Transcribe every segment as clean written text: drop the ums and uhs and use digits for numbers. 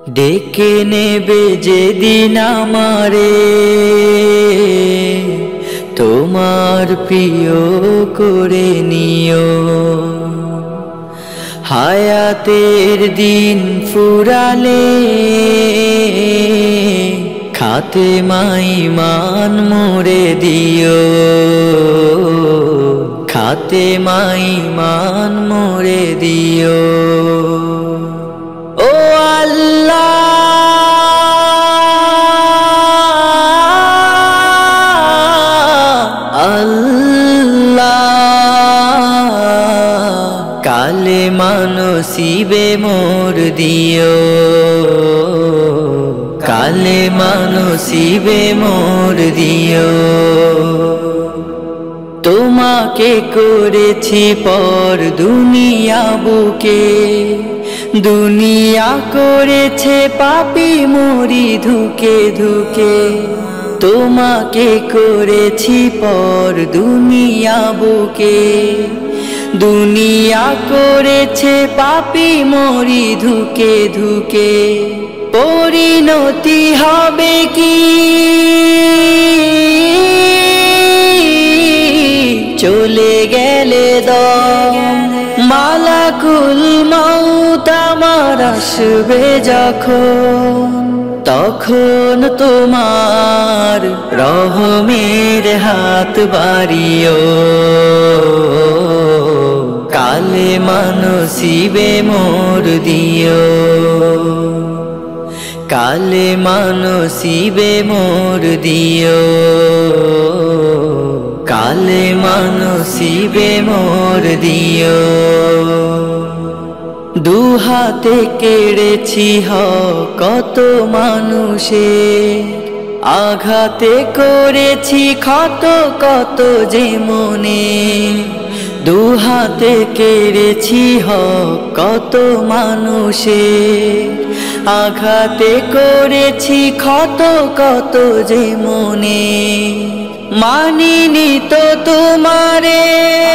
ডেকে নেবে যেদিন আমারে তোমার প্রিয় করে নিও। হায়াতের দিন ফুরালে খাতেমায় ঈমান মোরে দিও, খাতেমায় ঈমান মোরে দিও। ও আল্লাহ কালেমা নসিবে মোর দিও, কালেমা নসিবে মোর দিও। তোমাকে করেছি পর দুনিয়া বুকে, দুনিয়া করেছে পাপী মরি ধুকে ধুকে। তোমাকে করেছি পর দুনিয়া বুকে, দুনিয়া করেছে পাপী মরি ধুকে ধুকে। পরিণতি হবে কি চলে গেলে দম, মালাকুল মউত আমার আসবে যখন, তখন তোমার রহমের হাত বাড়িও। কালেমা নসিবে মোর দিও, কালেমা নসিবে মোর দিও, কালেমা নসিবে মোর দিও। দুহাতে কেড়েছি কত মানুষের, আঘাতে করেছি ক্ষত কত যে মনে। দুহাতে কেড়েছি কত মানুষের, আঘাতে করেছি ক্ষত কত যে মনে। মানিনি তো তোমারে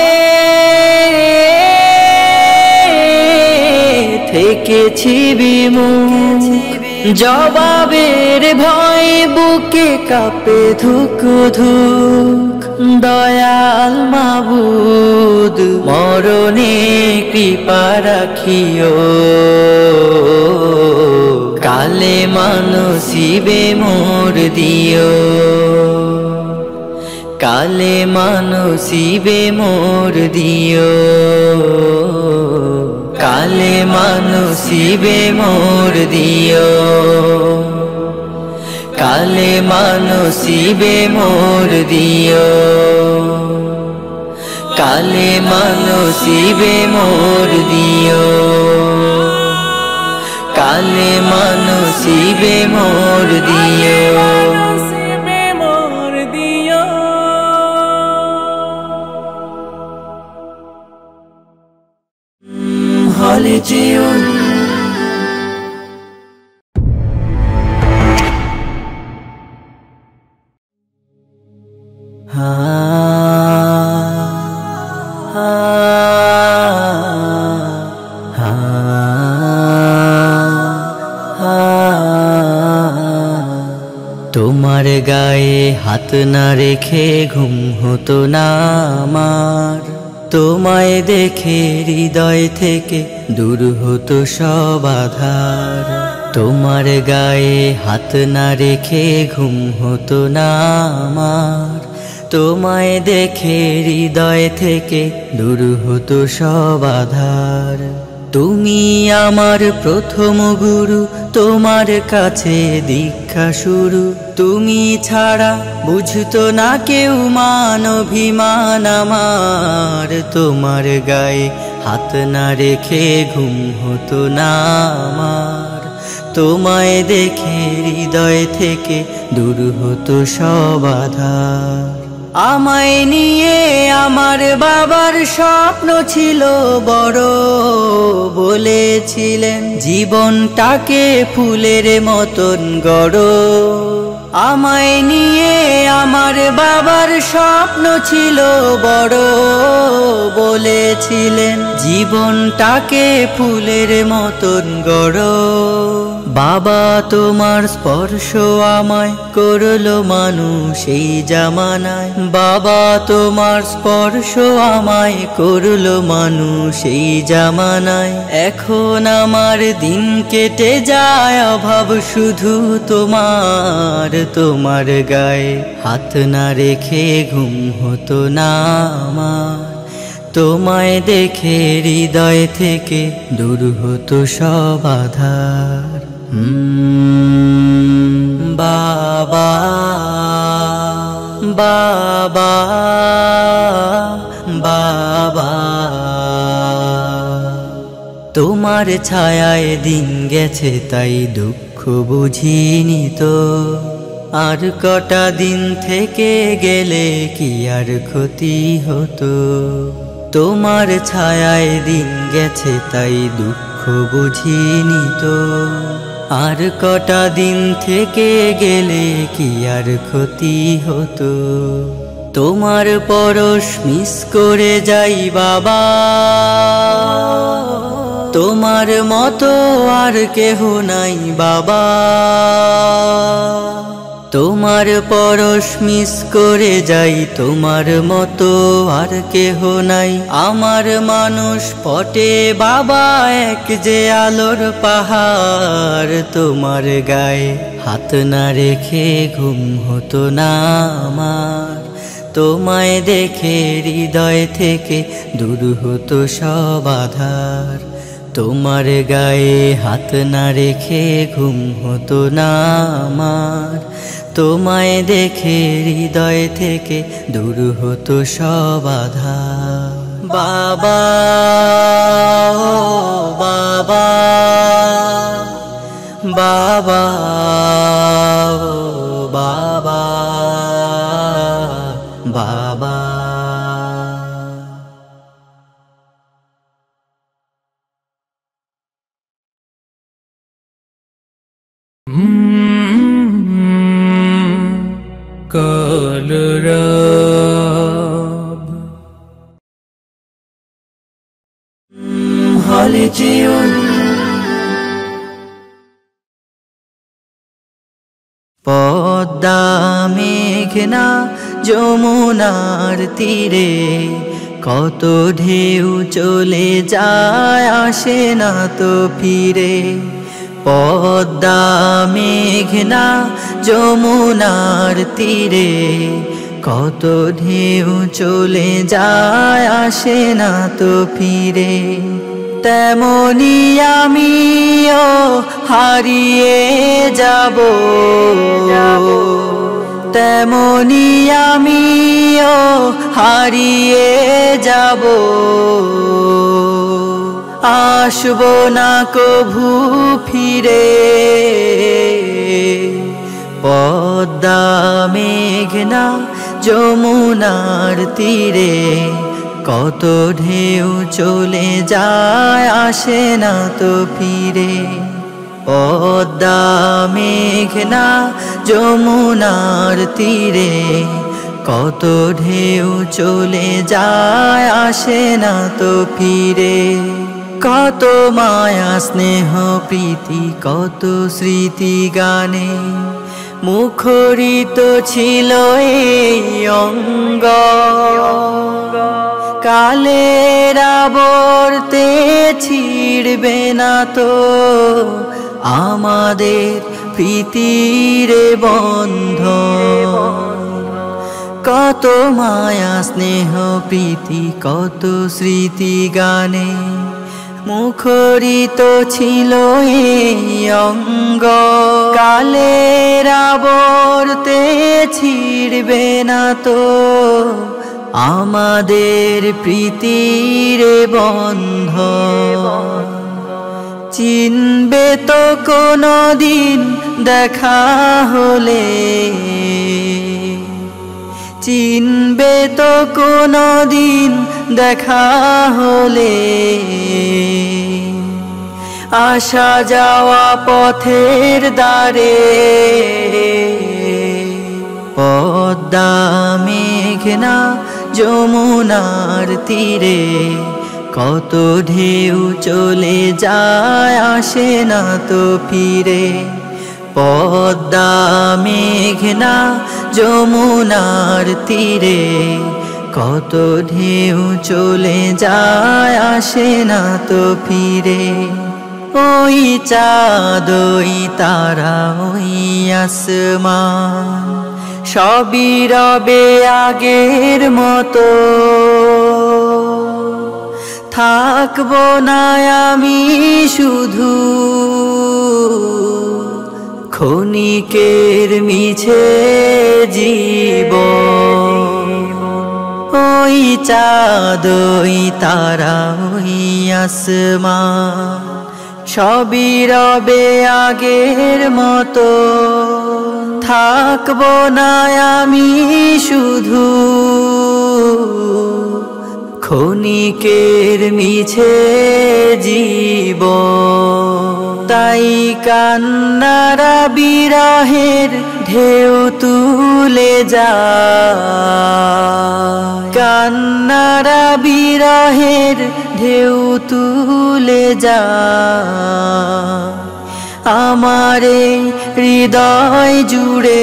থেকেছি বিমুখ, জবাবের ভয় বুকে কাঁপে ধুক ধুক। দয়াল মাবুদ মরণে কৃপা রাখিও, কালেমা নসিবে মোর দিও, কালেমা নসিবে মোর দিও, কালেমা নসিবে মোর দিও, কালেমা নসিবে মোর দিও, কালেমা নসিবে মোর দিও, কালেমা নসিবে মোর দিও। হলে যেও তোমার গায়ে হাত না রেখে ঘুম হতো না আমার, তোমায় দেখে হৃদয় থেকে দূর হতো সব আধার। তোমার গায়ে হাত না রেখে ঘুম হতো না আমার, তোমায় দেখে হৃদয় থেকে দূর হতো সব আধার। তুমি আমার প্রথম গুরু, তোমার কাছে দীক্ষা শুরু। তুমি ছাড়া বুঝতো না কেউ মান অভিমান আমার, তোমার গায়ে হাত না রেখে ঘুম হতো না আমার, তোমায় দেখে হৃদয় থেকে দূর হতো সব আধার। আমায় নিয়ে আমার বাবার স্বপ্ন ছিল বড়, বলেছিলেন জীবনটাকে ফুলের মতন গড়ো। আমায় নিয়ে আমার বাবার স্বপ্ন ছিল বড়, বলেছিলেন জীবনটাকে ফুলের মতন গড়ো। বাবা তোমার স্পর্শ আমায় করলো মানুষ এই জামানায়, বাবা তোমার স্পর্শ আমায় করলো মানুষ এই জামানায়। এখন আমার দিন কেটে যায় অভাব শুধু তোমার, তোমার গায়ে হাত না রেখে ঘুম হতো না আমার। তোমায় দেখে হৃদয় থেকে দূর হতো সব আধার। বাবা বাবা বাবা, তোমার ছায়ায় দিন গেছে তাই দুঃখ বুঝিনি তো, আর কটা দিন থেকে গেলে কি আর ক্ষতি হতো। তোমার ছায়ায় দিন গেছে তাই দুঃখ বুঝিনি তো, আর কটা দিন থেকে গেলে কি আর ক্ষতি হতো। তোমার পরশ মিস করে যাই বাবা, তোমার মতো আর কেহ নাই বাবা। তোমার পরশ মিস করে যাই, তোমার মতো আর কেহ নাই। আমার মানুষ পটে বাবা এক যে আলোর পাহাড়, তোমার গায়ে হাত না রেখে ঘুম হতো না আমার। তোমায় দেখে হৃদয় থেকে দূর হতো সব আধার, তোমার গায়ে হাত না রেখে ঘুম হতো না আমার। তোমায় দেখে হৃদয় থেকে দূর হতো সব আধার। বাবা ও বাবা, বাবা ও বাবা, বাবা। কালরাব হলে জীবন পদ্মা মেঘনা যমুনার তীরে, কত ঢেউ চলে যায় আসে না তো ফিরে। পদ্মা মেঘনা যমুনার তীরে, কত ঢেউ চলে যায় আসে না তো ফিরে। তেমনি আমিও হারিয়ে যাব, তেমনি আমিও হারিয়ে যাব। আসবো না কভু ফিরে। পদ্মা মেঘনা যমুনার তীরে, কত ঢেউ চলে যায় আসে না তো ফিরে। পদ্মা মেঘনা যমুনার তীরে, কত ঢেউ চলে যায় আসে না তো ফিরে। কত মায়া স্নেহ প্রীতি কত স্মৃতি গানে, মুখরিত ছিল এই অঙ্গ। কালের আবর্তে ছিড়বে না তো আমাদের প্রীতির বন্ধন। কত মায়া স্নেহ প্রীতি কত স্মৃতি গানে, মুখরিত ছিল এই অঙ্গ। কালের আবর্তে ছিড়বে না তো আমাদের প্রীতির বন্ধন। চিনবে তো কোনো দিন দেখা হলে, চিনবে তো কোনো দিন দেখা হলে। আসা যাওয়া পথের দ্বারে, পদ্মা মেঘনা যমুনার তীরে, কত ঢেউ চলে যায় আসে না তো ফিরে। পদ্মা মেঘনা যমুনার তীরে, কত ঢেউ চলে যায় আসে না তো ফিরে। ওই চাঁদ ওই তারা ওই আসমান, সবই রবে আগের মতো। থাকবো না আমি শুধু ক্ষণিকের মিছে জীবন। ওই চাঁদ ওই তারা ওই আসমান, সবই রবে আগের মতো। থাকবো না আমি শুধু ক্ষণিকের মিছে জীবন। তাই কান্নারা বিরহের ঢেউ তুলে যায়, কান্নারা বিরহের ঢেউ তুলে যায় আমারে হৃদয় জুড়ে।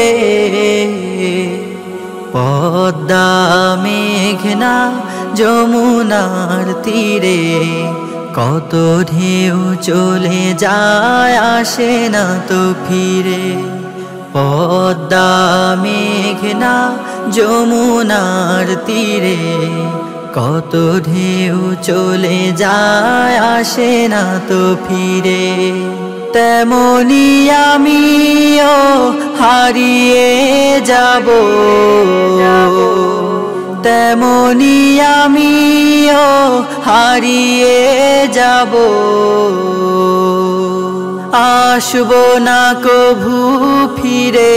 পদ্মা মেঘনা যমুনার তীরে, কত ঢেউ চলে যায় আসে না তো ফিরে। পদ্মা মেঘনা যমুনার তীরে, কত ঢেউ চলে যায় আসে না তো ফিরে। তেমনি আমিও হারিয়ে যাব, তেমনি আমিও হারিয়ে যাব। আসবো না কভু ফিরে।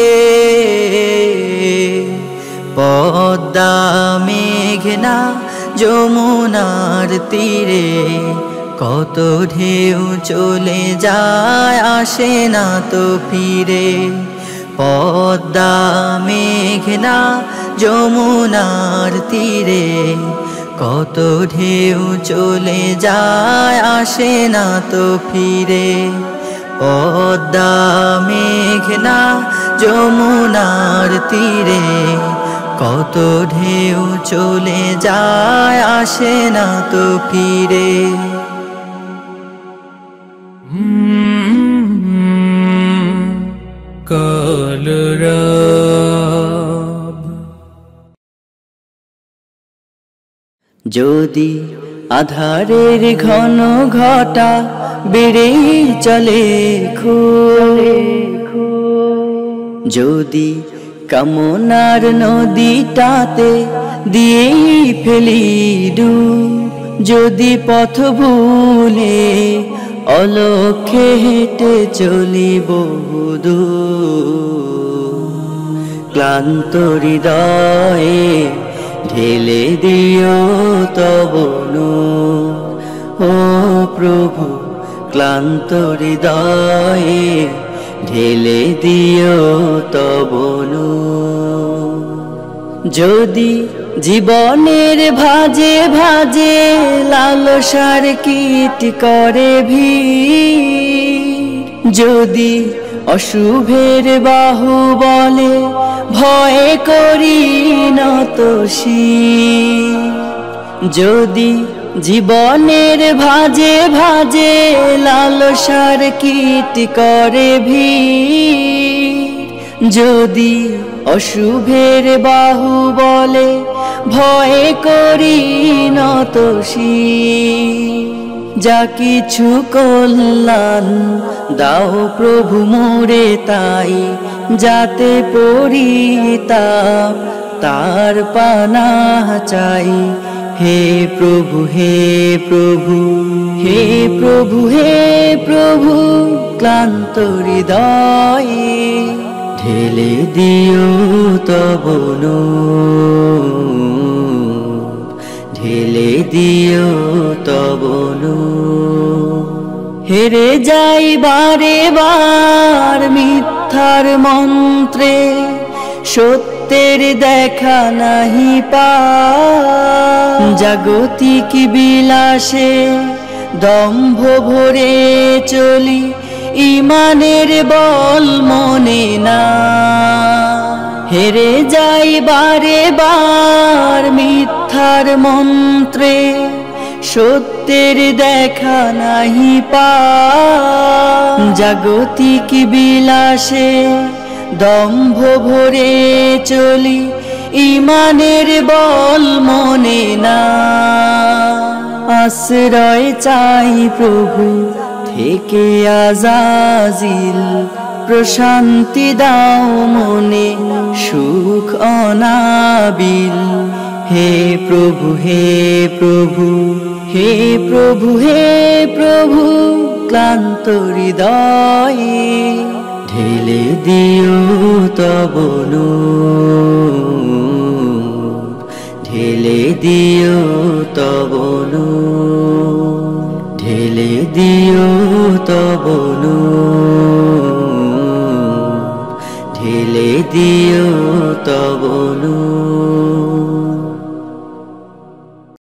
পদ্মা মেঘনা যমুনার তীরে, কত ঢেউ চলে যায় আসে না তো ফিরে। পদ্মা মেঘনা যমুনার তীরে, কত ঢেউ চলে যায় আসে না তো ফিরে। পদ্মা মেঘনা যমুনার তীরে, কত ঢেউ চলে যায় আসে না তো ফিরে। কলরব। যদি আধারের ঘন ঘটা বেড়ে চলে যদি কামনার নদীটাতে দিয়ে ফেলি ডুব, যদি পথ ভুলে অলক্ষ্যে হেঁটে চলি বহুদূর, ক্লান্ত হৃদয়ে ঢেলে দিও তব নূর। ও প্রভু ক্লান্ত হৃদয়ে ঢেলে দিও তব নূর। যদি জীবনের ভাজে ভাজে লালসার কীট করে ভিড়, যদি অশুভের বাহু বলে ভয় করি নত শির, যদি জীবনের ভাজে ভাজে লালসার কীট করে ভিড়, যদি অশুভের বাহু বলে ভয় করি নত শির, যা কিছু কল্যাণ দাও প্রভু মোরে তাই, যাতে পরিতাপ তার পানা চাই। হে প্রভু হে প্রভু হে প্রভু হে প্রভু, ক্লান্ত হৃদয়ে ঢেলে দিও তব নূর, ঢেলে দিও তব নূর। হেরে যাই বারে বার মিথ্যার মন্ত্রে, সত্যের দেখা নাহি পায়। জাগতিক বিলাসে দম্ভ ভরে চলি, ইমানের বল মনে না। হেরে যাই বারে বার মিথ্যার মন্ত্রে, সত্যের দেখা নাহি পায়। জাগতিক বিলাসে দম্ভ ভরে চলি, ইমানের বল মনে না। আশ্রয় চাই প্রভু থেকে আজাজিল, প্রশান্তি দাও মনে সুখ অনাবিল। হে প্রভু হে প্রভু হে প্রভু হে প্রভু, ক্লান্ত হৃদয়ে ঢেলে দিও তব নূর, ঢেলে দিও তব নূর, ঢেলে দিও তব নূর, ঢেলে দিও তব নূর।